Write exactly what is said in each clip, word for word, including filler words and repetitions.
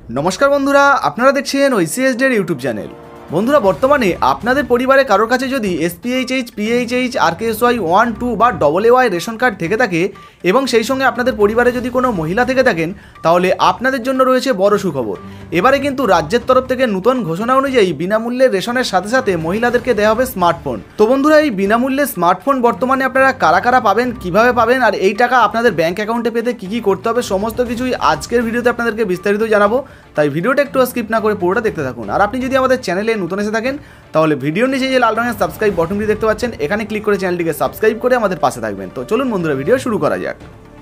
नमस्कार बंधुरा आपनारा देखছেন ওইসিএসডি এর ইউটিউব চ্যানেল। বন্ধুরা বর্তমানে আপনাদের পরিবারে কারোর কাছে যদি SPHH, PHH, RKSY one two বা ডবল এওয়াই রেশন কার্ড থেকে থাকে এবং সেই সঙ্গে আপনাদের পরিবারে যদি কোনো মহিলা থেকে থাকেন তাহলে আপনাদের জন্য রয়েছে বড় সুখবর। এবারে কিন্তু রাজ্যের তরফ থেকে নতুন ঘোষণা অনুযায়ী বিনামূল্যে রেশনের সাথে সাথে মহিলাদেরকে দেওয়া হবে স্মার্টফোন। তো বন্ধুরা এই বিনামূল্যে স্মার্টফোন বর্তমানে আপনারা কারা কারা পাবেন, কিভাবে পাবেন আর এই টাকা আপনাদের ব্যাংক অ্যাকাউন্টে পেতে কী কী করতে হবে সমস্ত কিছুই আজকের ভিডিওতে আপনাদেরকে বিস্তারিত জানাবো। তাই ভিডিওটা একটু স্কিপ না করে পুরোটা দেখতে থাকুন। আর আপনি যদি আমাদের চ্যানেলে নতুন এসে থাকেন তাহলে ভিডিওর নিচে যে লাল রঙের সাবস্ক্রাইব বাটনটি দেখতে পাচ্ছেন এখানে ক্লিক করে চ্যানেলটিকে সাবস্ক্রাইব করে আমাদের পাশে থাকবেন। তো চলুন বন্ধুরা ভিডিও শুরু করা যাক।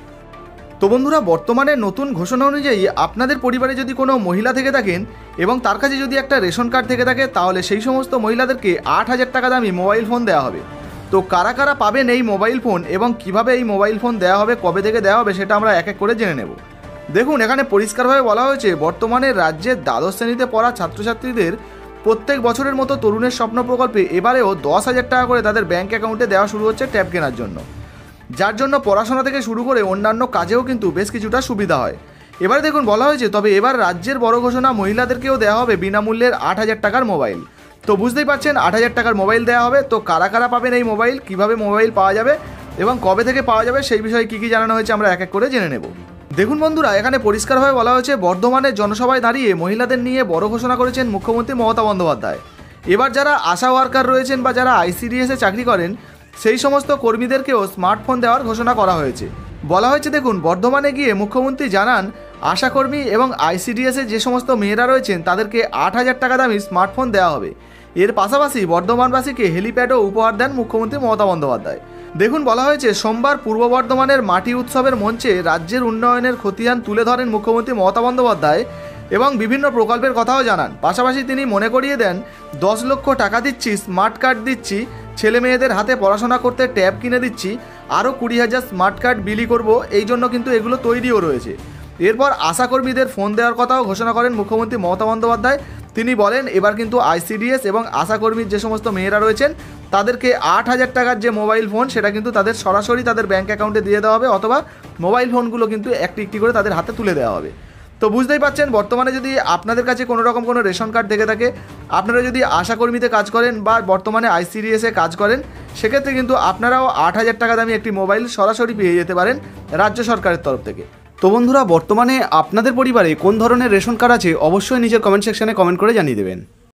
তো বন্ধুরা বর্তমানে নতুন ঘোষণা অনুযায়ী আপনাদের পরিবারে যদি কোনো মহিলা থেকে থাকেন এবং তার কাছে যদি একটা রেশন কার্ড থেকে থাকে তাহলে সেই সমস্ত মহিলাদেরকে আট হাজার টাকা দামি মোবাইল ফোন দেওয়া হবে। তো কারা কারা পাবেন এই মোবাইল ফোন এবং কিভাবে এই মোবাইল ফোন দেওয়া হবে, কবে থেকে দেওয়া হবে সেটা আমরা এক এক করে জেনে নেব। দেখুন এখানে পরিষ্কারভাবে বলা হয়েছে বর্তমানে রাজ্যের দ্বাদশ শ্রেণীতে পড়া ছাত্রছাত্রীদের প্রত্যেক বছরের মতো তরুণের স্বপ্ন প্রকল্পে এবারেও দশ হাজার টাকা করে তাদের ব্যাংক অ্যাকাউন্টে দেওয়া শুরু হচ্ছে ট্যাব কেনার জন্য, যার জন্য পড়াশোনা থেকে শুরু করে অন্যান্য কাজেও কিন্তু বেশ কিছুটা সুবিধা হয়। এবারে দেখুন বলা হয়েছে তবে এবার রাজ্যের বড় ঘোষণা, মহিলাদেরকেও দেওয়া হবে বিনামূল্যের আট হাজার টাকার মোবাইল। তো বুঝতেই পারছেন আট হাজার টাকার মোবাইল দেওয়া হবে। তো কারা কারা পাবেন এই মোবাইল, কিভাবে মোবাইল পাওয়া যাবে এবং কবে থেকে পাওয়া যাবে সেই বিষয়ে কী কী জানানো হয়েছে আমরা এক এক করে জেনে নেব। দেখুন বন্ধুরা এখানে পরিষ্কারভাবে বলা হয়েছে বর্ধমানের জনসভায় দাঁড়িয়ে মহিলাদের নিয়ে বড় ঘোষণা করেছেন মুখ্যমন্ত্রী মমতা বন্দ্যোপাধ্যায়। এবার যারা আশা ওয়ার্কার রয়েছেন বা যারা আইসিডিএসে চাকরি করেন সেই সমস্ত কর্মীদেরকেও স্মার্টফোন দেওয়ার ঘোষণা করা হয়েছে। বলা হয়েছে দেখুন বর্ধমানে গিয়ে মুখ্যমন্ত্রী জানান আশাকর্মী এবং আইসিডিএসে যে সমস্ত মেয়েরা রয়েছেন তাদেরকে আট হাজার টাকা দামি স্মার্টফোন দেওয়া হবে। এর পাশাপাশি বর্ধমানবাসীকে হেলিপ্যাডও উপহার দেন মুখ্যমন্ত্রী মমতা বন্দ্যোপাধ্যায়। দেখুন বলা হয়েছে সোমবার পূর্ব বর্ধমানের মাটি উৎসবের মঞ্চে রাজ্যের উন্নয়নের খতিয়ান তুলে ধরেন মুখ্যমন্ত্রী মমতা বন্দ্যোপাধ্যায় এবং বিভিন্ন প্রকল্পের কথাও জানান। পাশাপাশি তিনি মনে করিয়ে দেন দশ লক্ষ টাকা দিচ্ছি, স্মার্ট কার্ড দিচ্ছি, ছেলে মেয়েদের হাতে পড়াশোনা করতে ট্যাব কিনে দিচ্ছি, আরও কুড়ি হাজার স্মার্ট কার্ড বিলি করব, এই জন্য কিন্তু এগুলো তৈরিও রয়েছে। এরপর আশাকর্মীদের ফোন দেওয়ার কথাও ঘোষণা করেন মুখ্যমন্ত্রী মমতা বন্দ্যোপাধ্যায়। তিনি বলেন এবার কিন্তু আইসিডিএস এবং আশাকর্মীর যে সমস্ত মেয়েরা রয়েছেন তাদেরকে আট হাজার টাকার যে মোবাইল ফোন সেটা কিন্তু তাদের সরাসরি তাদের ব্যাঙ্ক অ্যাকাউন্টে দিয়ে দেওয়া হবে অথবা মোবাইল ফোনগুলো কিন্তু একটি একটি করে তাদের হাতে তুলে দেওয়া হবে। তো বুঝতেই পারছেন বর্তমানে যদি আপনাদের কাছে কোনো রকম কোনো রেশন কার্ড থেকে থাকে, আপনারা যদি আশাকর্মীতে কাজ করেন বা বর্তমানে আইসিডিএসে কাজ করেন সেক্ষেত্রে কিন্তু আপনারাও আট হাজার টাকা দামি একটি মোবাইল সরাসরি পেয়ে যেতে পারেন রাজ্য সরকারের তরফ থেকে। তো বন্ধুরা বর্তমানে আপনাদের পরিবারে কোন ধরনের রেশন কার্ড আছে অবশ্যই নিজের কমেন্ট সেকশনে কমেন্ট করে জানিয়ে দেবেন।